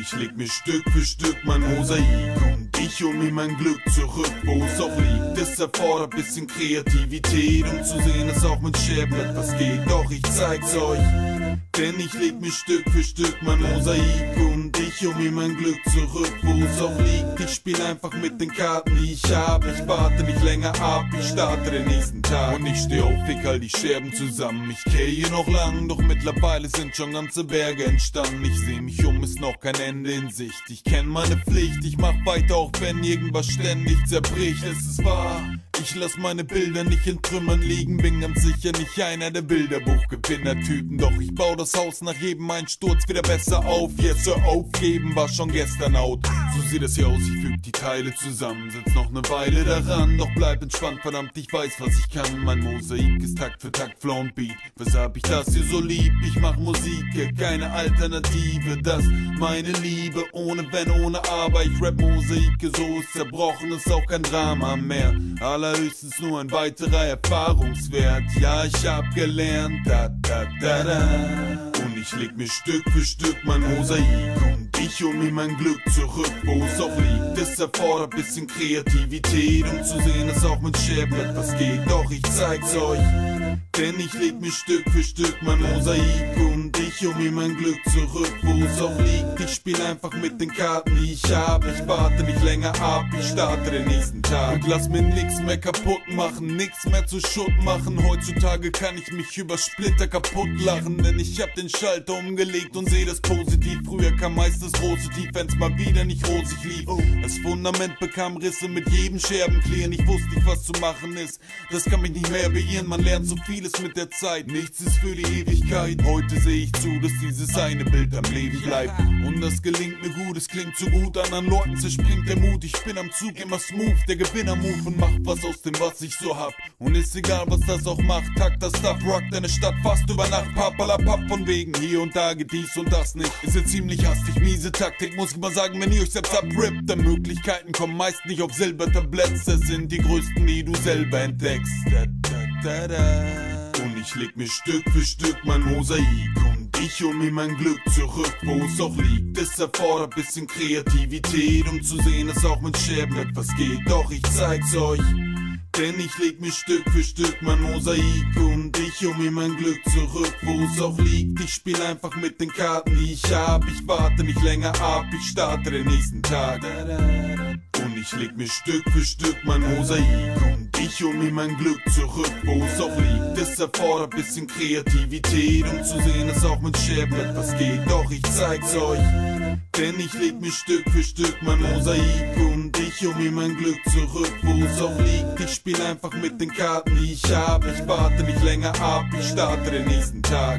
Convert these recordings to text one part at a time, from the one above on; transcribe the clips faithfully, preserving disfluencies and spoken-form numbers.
ich leg mir Stück für Stück mein Mosaik und ich hol mir mein Glück zurück, wo es auch liegt. Es erfordert bisschen Kreativität, um zu sehen, dass auch mit Scherben etwas geht. Doch ich zeig's euch, denn ich leg mir Stück für Stück mein Mosaik und ich hol mir mein Glück zurück, wo es auch liegt. Ich spiel einfach mit den Karten, die ich hab. Ich warte nicht länger ab, ich starte den nächsten Tag. Und ich steh auf, fick all die Scherben zusammen. Ich kehr hier noch lang, doch mittlerweile sind schon ganze Berge entstanden. Ich seh mich um, ist noch kein Ende in Sicht. Ich kenn meine Pflicht, ich mach weiter, auch wenn irgendwas ständig zerbricht. Es ist wahr, ich lass meine Bilder nicht in Trümmern liegen. Bin ganz sicher nicht einer der Bilderbuchgewinner-Typen. Doch ich bau das Haus nach jedem Einsturz wieder besser auf. Jetzt hör aufgeben, war schon gestern out. So sieht es hier aus, ich füg die Teile zusammen. Sitz noch ne Weile daran, doch bleib entspannt, verdammt, ich weiß, was ich kann. Mein Mosaik ist Takt für Takt, Flow und Beat. Weshalb ich das hier so lieb? Ich mach Musik, keine Alternative. Das meine Liebe, ohne Wenn, ohne Aber. Ich rap Mosaike, so ist zerbrochen, ist auch kein Drama mehr. Allerhöchstens nur ein weiterer Erfahrungswert. Ja, ich hab gelernt, da da da da. Und ich leg mir Stück für Stück mein Mosaik und ich hol mir mein Glück zurück, wo es auch liegt. Es erfordert bisschen Kreativität, um zu sehen, dass auch mit Scherben etwas geht. Doch ich zeig's euch, denn ich leg mir Stück für Stück mein Mosaik und ich hol mir mein Glück zurück, wo es auch liegt. Ich spiel einfach mit den Karten, die ich hab. Ich warte nicht länger ab, ich starte den nächsten Tag. Und lass mir nix mehr kaputt machen, nix mehr zu Schutt machen. Heutzutage kann ich mich über Splitter kaputt lachen, denn ich hab den Schalter umgelegt und seh das positiv. Früher kam meist das große Tief, wenn's mal wieder nicht rosig lief. Das Fundament bekam Risse mit jedem Scherbenklären. Ich wusste nicht, was zu machen ist, das kann mich nicht mehr beirren. Man lernt so vieles mit der Zeit, nichts ist für die Ewigkeit. Heute seh ich zu, dass dieses eine Bild am Leben bleibt. Und das gelingt mir gut, es klingt zu gut. Anderen Leuten zerspringt der Mut, ich bin am Zug immer smooth. Der Gewinner-Move und macht was aus dem, was ich so hab. Und ist egal, was das auch macht, Takt das Stuff, rock deine Stadt fast über Nacht. Papalapap von wegen, hier und da geht dies und das nicht. Ist jetzt ziemlich hastig, miese Taktik, muss ich mal sagen, wenn ihr euch selbst abrippt. Denn Möglichkeiten kommen meist nicht auf Silbertabletts. Das sind die größten, die du selber entdeckst. Da, da, da, da. Und ich leg mir Stück für Stück mein Mosaik und ich hol mir mein Glück zurück, wo es auch liegt. Es erfordert bisschen Kreativität, um zu sehen, dass auch mit Scherben etwas geht. Doch ich zeig's euch, denn ich leg mir Stück für Stück mein Mosaik und ich hol mir mein Glück zurück, wo es auch liegt. Ich spiel einfach mit den Karten, die ich hab. Ich warte nicht länger ab, ich starte den nächsten Tag. Und ich leg mir Stück für Stück mein Mosaik und ich hol mir mein Glück zurück, wo es auch liegt. Es erfordert bisschen Kreativität, um zu sehen, dass auch mit Scherben etwas geht. Doch ich zeig's euch, denn ich leg mir Stück für Stück mein Mosaik und ich hol mir mein Glück zurück, wo es auch liegt. Ich spiel einfach mit den Karten, die ich hab. Ich warte nicht länger ab, ich starte den nächsten Tag.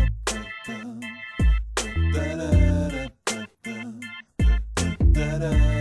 Da da